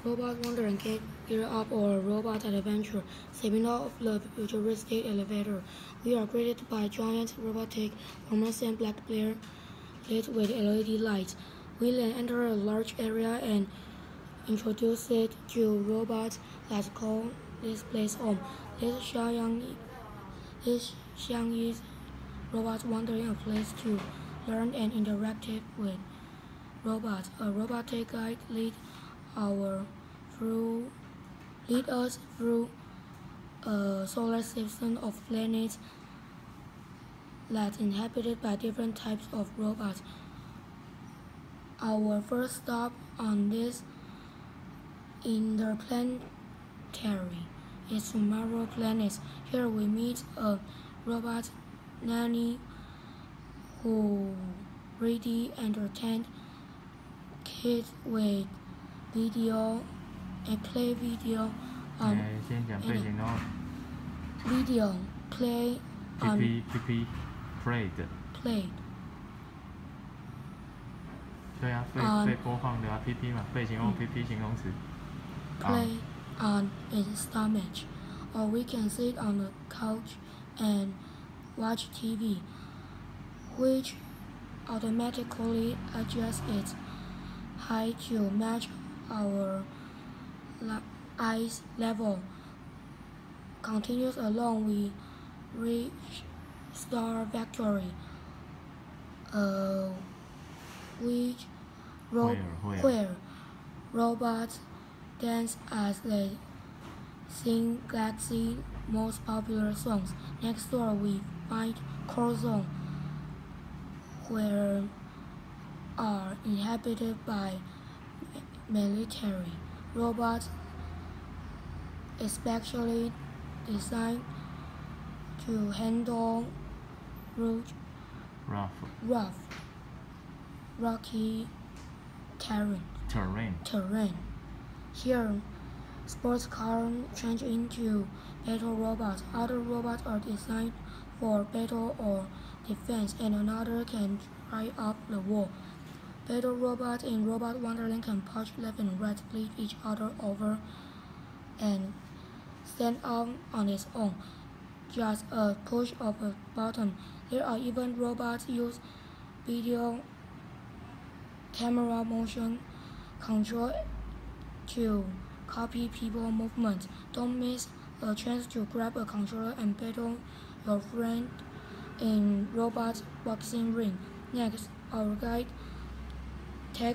Robot Wonder and Cake Gear Up or Robot Adventure, spin-off of the futuristic elevator. We are greeted by giant robotic Formosan black player lit with LED lights. We then enter a large area and introduce it to robots that call this place home. This Xiangyi's robots wandering a place to learn and interact with robots. A robotic guide lead us through a solar system of planets that's inhabited by different types of robots. Our first stop on this interplanetary is Tomorrow Planet. Here we meet a robot nanny who really entertained kids with video and play video on video play on played 对啊，被播放的啊 ，PP 嘛，被形容 PP 形容词。 Play on its stomach, or we can sit on the couch and watch TV, which automatically adjusts its height to match our eyes level. Continues along, we reach Star Factory, where robots dance as they sing Galaxy's most popular songs. Next door, we find Core Zone, where are inhabited by military robots, especially designed to handle rocky terrain. Here, sports cars change into battle robots. Other robots are designed for battle or defense, and another can try up the wall. Battle robots in Robot Wonderland can punch left and right, flip each other over, and stand up on its own. Just a push of a button. There are even robots use video camera motion control to copy people movements. Don't miss a chance to grab a controller and battle your friend in Robot Boxing Ring. Next, our guide take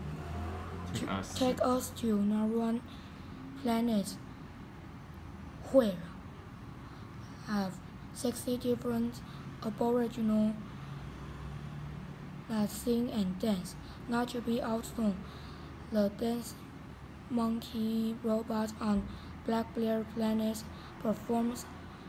us to Naruan Planet, where have 60 different aboriginal that sing and dance. Not to be outdone, the dance monkey robot on Black Bear Planet performs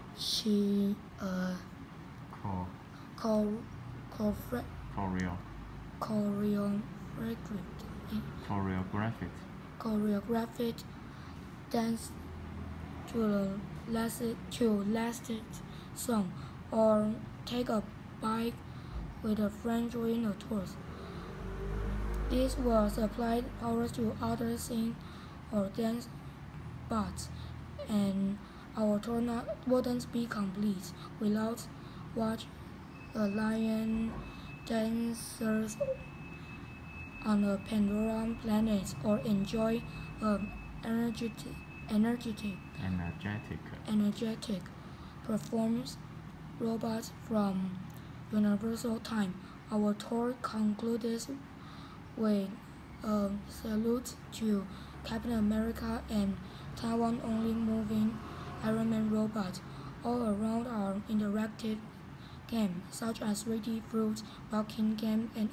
choreographed dance to the last song, or take a bike with a friend during a tour. This was applied powers to other sing or dance parts, and our tour wouldn't be complete without watch the lion dancers on a Pandora planet, or enjoy energetic performance robots from Universal Time. Our tour concludes with a salute to Captain America and Taiwan-only moving Iron Man robots. All around are interactive games such as 3D Fruit, Walking Game, and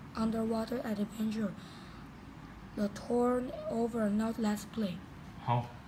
Underwater Adventure. The tour over, now let's play. 好。